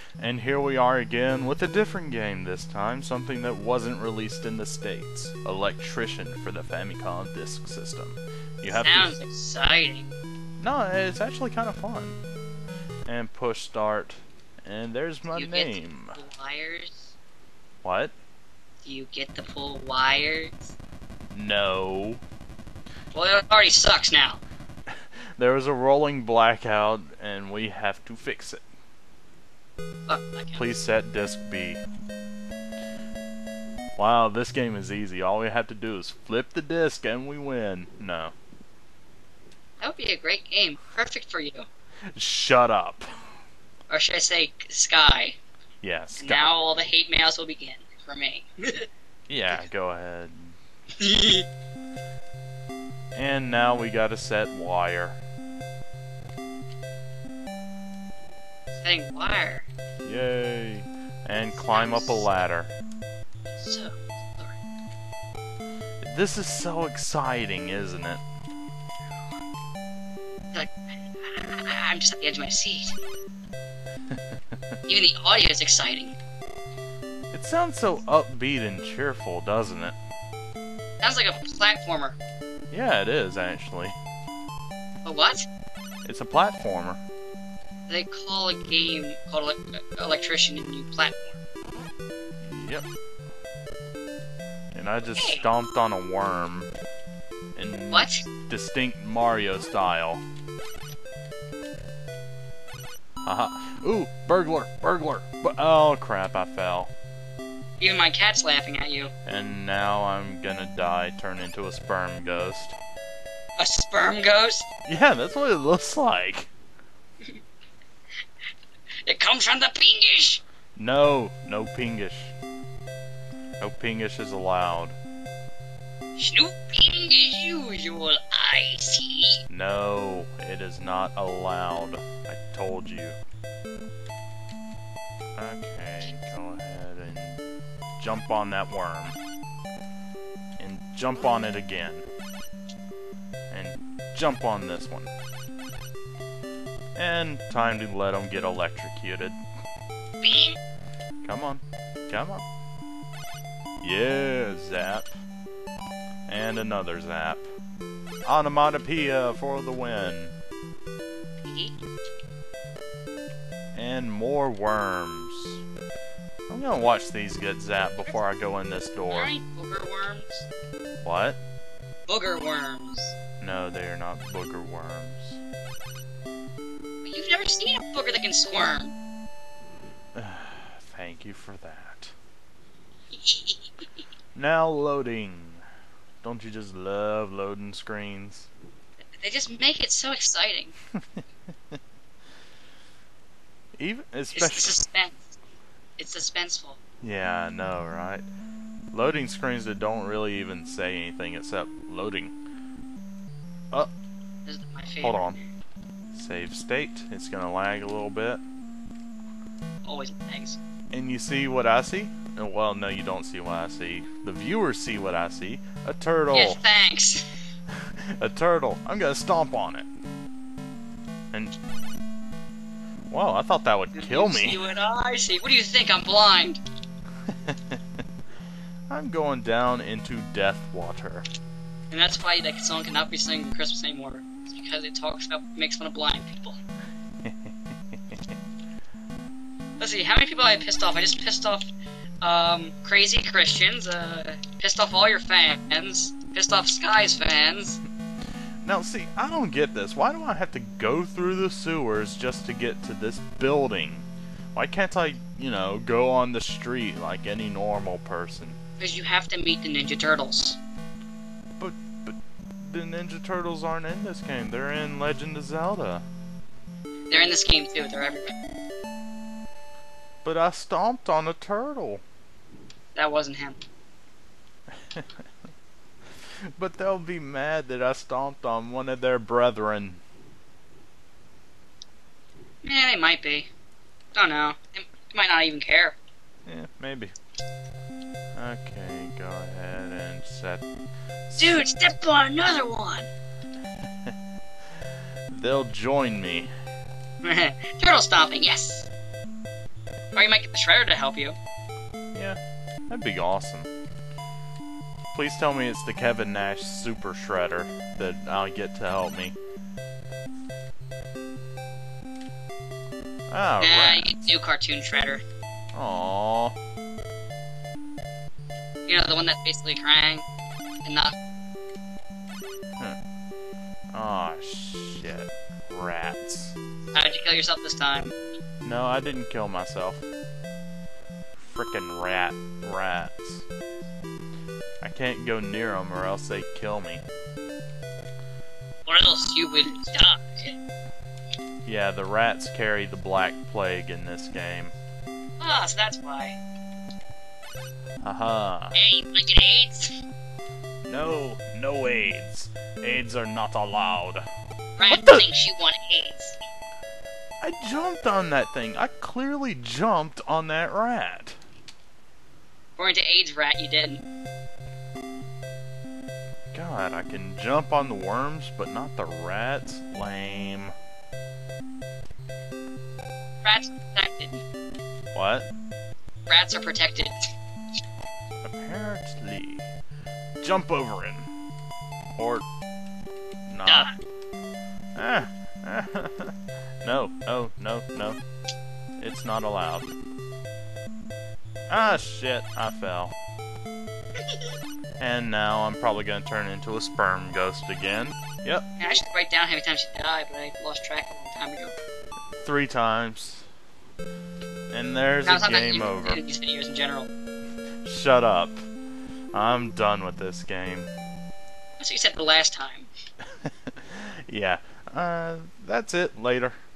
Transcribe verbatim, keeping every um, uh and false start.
And here we are again with a different game this time, something that wasn't released in the States. Electrician for the Famicom disk system. You have Sounds to... exciting. No, it's actually kind of fun. And push start. And there's my Do you name. Get to pull wires? What? Do you get to pull wires? No. Well, it already sucks now. There was a rolling blackout, and we have to fix it. Fuck, blackout. Please set disk B. Wow, this game is easy. All we have to do is flip the disk and we win. No. That would be a great game. Perfect for you. Shut up. Or should I say, Sky? Yes. And now all the hate mails will begin for me. Yeah, go ahead. And now we gotta set wire. Setting wire. Yay. And climb up a ladder. So, This is so exciting, isn't it? like, I'm just at the edge of my seat. Even the audio is exciting. It sounds so upbeat and cheerful, doesn't it? Sounds like a platformer. Yeah, it is, actually. A what? It's a platformer. They call a game called ele Electrician a new platform. Yep. And I just Hey. stomped on a worm. In What? distinct Mario style. Haha. Ooh, burglar, burglar. Bu oh crap, I fell. Even my cat's laughing at you. And now I'm gonna die, turn into a sperm ghost. A sperm ghost? Yeah, that's what it looks like. It comes from the pingish! No, no pingish. No pingish is allowed. Snooping as usual, I see. No, it is not allowed. I told you. Okay, go ahead and jump on that worm. And jump on it again. And jump on this one. And time to let them get electrocuted. Bing! Come on. Come on. Yeah, zap. And another zap. Onomatopoeia for the win. And more worms. I'm gonna watch these get zapped before I go in this door. Alright, booger worms. What? Booger worms. No, they are not booger worms. But you've never seen a booger that can squirm. Thank you for that. Now loading. Don't you just love loading screens? They just make it so exciting. Even It's especially. suspense. It's suspenseful. Yeah, I know, right? Loading screens that don't really even say anything except loading. Oh, This is my favorite. hold on. Save state. It's gonna lag a little bit. Always lags. And you see what I see? Uh, Well, no, you don't see what I see. The viewers see what I see. A turtle. Yeah, thanks. A turtle. I'm gonna stomp on it. And... Wow, I thought that would kill You See me. what I see. What do you think? I'm blind. I'm going down into death water. And that's why that song cannot be sung Christmas anymore. It's because it talks about makes fun of blind people. Let's see, how many people I pissed off? I just pissed off um, crazy Christians, uh, pissed off all your fans, pissed off Sky's fans. Now, see, I don't get this. Why do I have to go through the sewers just to get to this building? Why can't I, you know, go on the street like any normal person? Because you have to meet the Ninja Turtles. But, but the Ninja Turtles aren't in this game. They're in Legend of Zelda. They're in this game too, they're everywhere. But I stomped on a turtle. That wasn't him. But they'll be mad that I stomped on one of their brethren. Yeah, they might be. Don't know. They might not even care. Yeah, maybe. Okay, go ahead and set... Dude, step on another one! They'll join me. Turtle stomping, yes! Or you might get the shredder to help you. Yeah, that'd be awesome. Please tell me it's the Kevin Nash Super Shredder that I'll get to help me. Oh, Nah, right. you get the new cartoon shredder. Aww. You know, the one that's basically Krang and not. Aw, oh, shit. Rats. How'd you kill yourself this time? No, I didn't kill myself. Frickin' rat. Rats. I can't go near them or else they kill me. Or else you would die. Yeah, the rats carry the Black Plague in this game. Ah, so that's why. Haha. Hey, you wanna get AIDS? No, no AIDS. AIDS are not allowed. Rat the- thinks you want AIDS. I jumped on that thing. I clearly jumped on that rat. According to AIDS Rat, you didn't. God, I can jump on the worms, but not the rats? Lame. Rats are protected. What? Rats are protected. Apparently. Jump over him. Or... not. Nah. Ah. No, no, no, no. It's not allowed. Ah, shit. I fell. And now I'm probably gonna turn into a sperm ghost again. Yep. Yeah, I should write down how many times she died, but I lost track a long time ago. Three times. And there's Now, a it's not that game you over. did these videos in general. Shut up. I'm done with this game. That's what you said the last time. Yeah. Uh, that's it. Later.